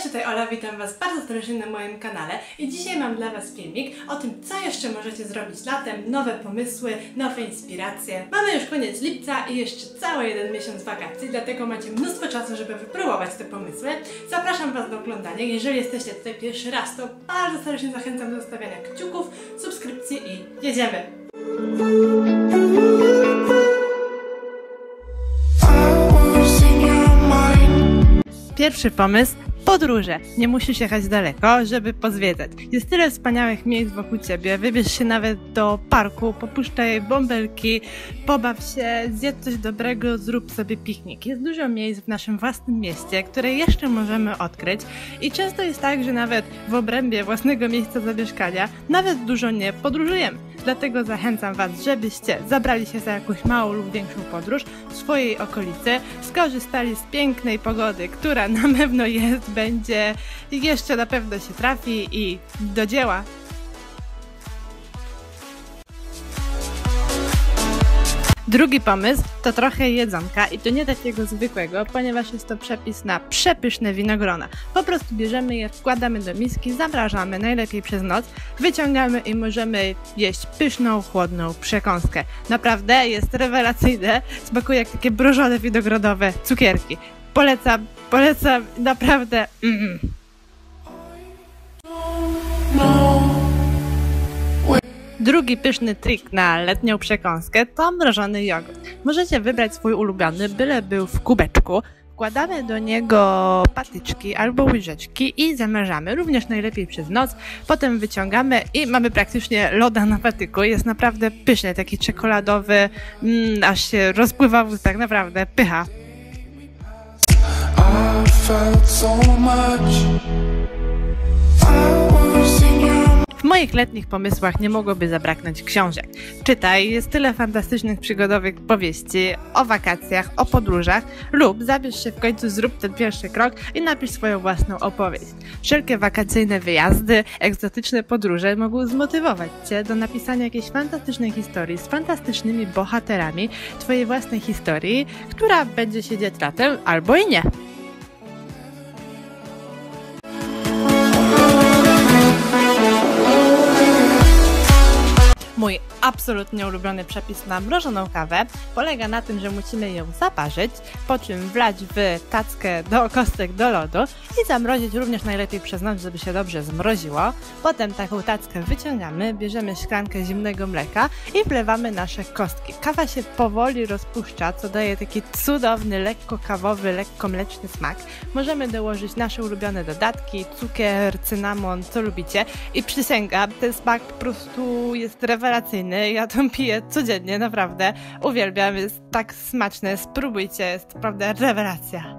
tutaj Ola, witam Was bardzo serdecznie na moim kanale i dzisiaj mam dla Was filmik o tym, co jeszcze możecie zrobić latem, nowe pomysły, nowe inspiracje. Mamy już koniec lipca i jeszcze cały jeden miesiąc wakacji, dlatego macie mnóstwo czasu, żeby wypróbować te pomysły. Zapraszam Was do oglądania. Jeżeli jesteście tutaj pierwszy raz, to bardzo serdecznie zachęcam do zostawiania kciuków, subskrypcji i jedziemy! Pierwszy pomysł – podróże. Nie musisz jechać daleko, żeby pozwiedzać. Jest tyle wspaniałych miejsc wokół Ciebie. Wybierz się nawet do parku, popuszczaj bąbelki, pobaw się, zjedz coś dobrego, zrób sobie piknik. Jest dużo miejsc w naszym własnym mieście, które jeszcze możemy odkryć i często jest tak, że nawet w obrębie własnego miejsca zamieszkania nawet dużo nie podróżujemy. Dlatego zachęcam Was, żebyście zabrali się za jakąś małą lub większą podróż w swojej okolicy, skorzystali z pięknej pogody, która na pewno jest, będzie i jeszcze na pewno się trafi i do dzieła. Drugi pomysł to trochę jedzonka i to nie takiego zwykłego, ponieważ jest to przepis na przepyszne winogrona. Po prostu bierzemy je, wkładamy do miski, zamrażamy najlepiej przez noc, wyciągamy i możemy jeść pyszną, chłodną przekąskę. Naprawdę jest rewelacyjne, smakuje jak takie mrożone winogronowe cukierki. Polecam, naprawdę. Drugi pyszny trik na letnią przekąskę to mrożony jogurt. Możecie wybrać swój ulubiony, byle był w kubeczku. Wkładamy do niego patyczki albo łyżeczki i zamrażamy, również najlepiej przez noc. Potem wyciągamy i mamy praktycznie loda na patyku. Jest naprawdę pyszny, taki czekoladowy, aż się rozpływa w ustach, naprawdę pycha. W moich letnich pomysłach nie mogłoby zabraknąć książek. Czytaj, jest tyle fantastycznych przygodowych powieści o wakacjach, o podróżach lub zabierz się w końcu, zrób ten pierwszy krok i napisz swoją własną opowieść. Wszelkie wakacyjne wyjazdy, egzotyczne podróże mogą zmotywować Cię do napisania jakiejś fantastycznej historii z fantastycznymi bohaterami Twojej własnej historii, która będzie się dziać latem albo i nie. Mój absolutnie ulubiony przepis na mrożoną kawę polega na tym, że musimy ją zaparzyć, po czym wlać w tackę do kostek do lodu i zamrozić również najlepiej przez noc, żeby się dobrze zmroziło. Potem taką tackę wyciągamy, bierzemy szklankę zimnego mleka i wlewamy nasze kostki. Kawa się powoli rozpuszcza, co daje taki cudowny, lekko kawowy, lekko mleczny smak. Możemy dołożyć nasze ulubione dodatki, cukier, cynamon, co lubicie i przysięgam, ten smak po prostu jest rewelacyjny. Ja to piję codziennie, naprawdę. Uwielbiam, jest tak smaczne. Spróbujcie, jest naprawdę rewelacja.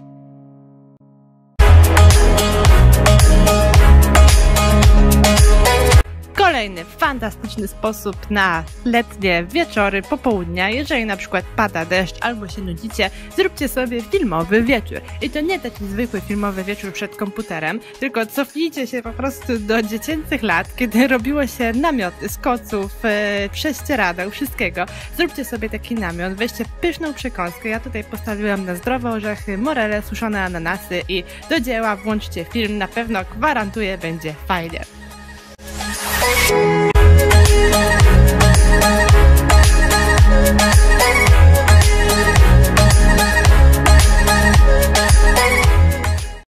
Kolejny fantastyczny sposób na letnie wieczory, popołudnia. Jeżeli na przykład pada deszcz albo się nudzicie, zróbcie sobie filmowy wieczór. I to nie taki zwykły filmowy wieczór przed komputerem, tylko cofnijcie się po prostu do dziecięcych lat, kiedy robiło się namioty z koców, prześcieradeł, wszystkiego. Zróbcie sobie taki namiot, weźcie pyszną przekąskę. Ja tutaj postawiłam na zdrowe orzechy, morele, suszone ananasy i do dzieła włączcie film. Na pewno gwarantuję, będzie fajnie.